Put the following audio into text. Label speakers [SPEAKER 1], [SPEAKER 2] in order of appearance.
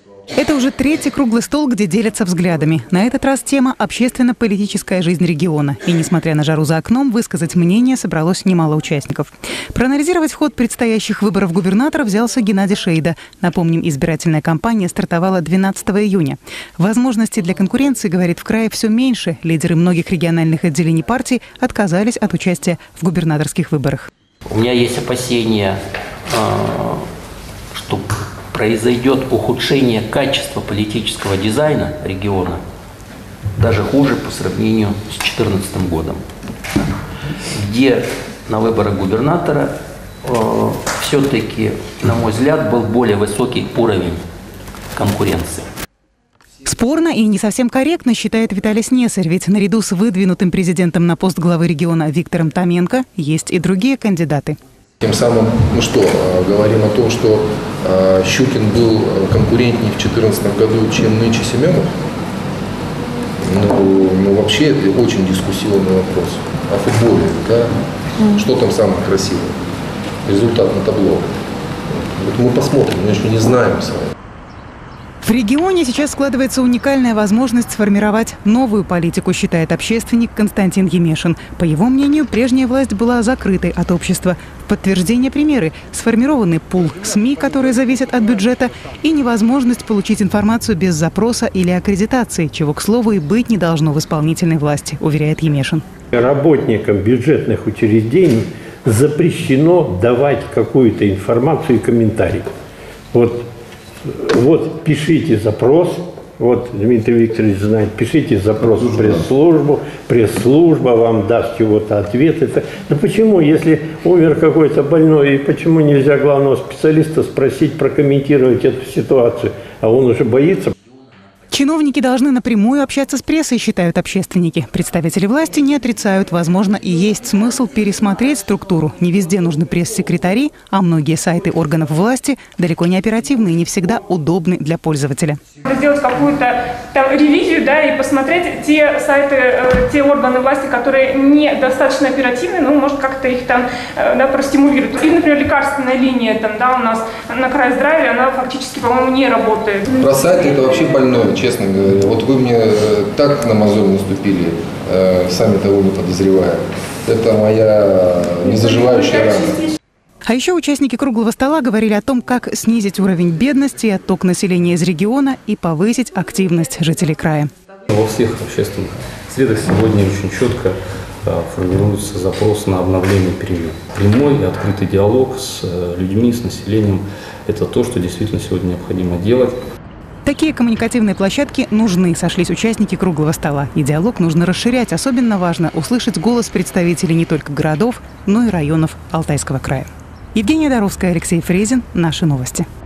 [SPEAKER 1] Это уже третий круглый стол, где делятся взглядами. На этот раз тема «Общественно-политическая жизнь региона». И несмотря на жару за окном, высказать мнение собралось немало участников. Проанализировать ход предстоящих выборов губернатора взялся Геннадий Шейда. Напомним, избирательная кампания стартовала 12 июня. Возможностей для конкуренции, говорит, в крае все меньше. Лидеры многих региональных отделений партий отказались от участия в губернаторских выборах.
[SPEAKER 2] У меня есть опасения, что произойдет ухудшение качества политического дизайна региона, даже хуже по сравнению с 2014 годом, где на выборах губернатора все-таки, на мой взгляд, был более высокий уровень конкуренции.
[SPEAKER 1] Спорно и не совсем корректно, считает Виталий Снесарь, ведь наряду с выдвинутым президентом на пост главы региона Виктором Томенко есть и другие кандидаты.
[SPEAKER 3] Тем самым мы говорим о том, что Щукин был конкурентнее в 2014 году, чем нынче Семенов? Ну, вообще это очень дискуссионный вопрос. О футболе, да? Что там самое красивое? Результат на табло. Вот мы посмотрим, мы еще не знаем с вами.
[SPEAKER 1] В регионе сейчас складывается уникальная возможность сформировать новую политику, считает общественник Константин Емешин. По его мнению, прежняя власть была закрытой от общества. В подтверждение примеры – сформированный пул СМИ, которые зависят от бюджета, и невозможность получить информацию без запроса или аккредитации, чего, к слову, и быть не должно в исполнительной власти, уверяет Емешин.
[SPEAKER 4] Работникам бюджетных учреждений запрещено давать какую-то информацию и комментарий. Вот пишите запрос, вот Дмитрий Викторович знает, пишите запрос в пресс-службу, пресс-служба вам даст чего-то ответ. Да почему, если умер какой-то больной, и почему нельзя главного специалиста спросить, прокомментировать эту ситуацию, а он уже боится?
[SPEAKER 1] Чиновники должны напрямую общаться с прессой, считают общественники. Представители власти не отрицают. Возможно, и есть смысл пересмотреть структуру. Не везде нужны пресс-секретари, а многие сайты органов власти далеко не оперативны и не всегда удобны для пользователя.
[SPEAKER 5] Сделать какую-то ревизию, да, и посмотреть те сайты, те органы власти, которые недостаточно оперативны, ну, может, как-то их там простимулировать. И, например, лекарственная линия у нас на крае здравия, она фактически, по-моему, не работает.
[SPEAKER 3] Про сайты это вообще больное, честно говоря. Вот вы мне так на мозоль наступили, сами того не подозревая. Это моя незаживающая рана.
[SPEAKER 1] А еще участники круглого стола говорили о том, как снизить уровень бедности, отток населения из региона и повысить активность жителей края.
[SPEAKER 6] Во всех общественных средах сегодня очень четко формируется запрос на обновление периода. Прямой и открытый диалог с людьми, с населением – это то, что действительно сегодня необходимо делать.
[SPEAKER 1] Такие коммуникативные площадки нужны, сошлись участники круглого стола. И диалог нужно расширять. Особенно важно услышать голос представителей не только городов, но и районов Алтайского края. Евгения Доровская, Алексей Фрезин. Наши новости.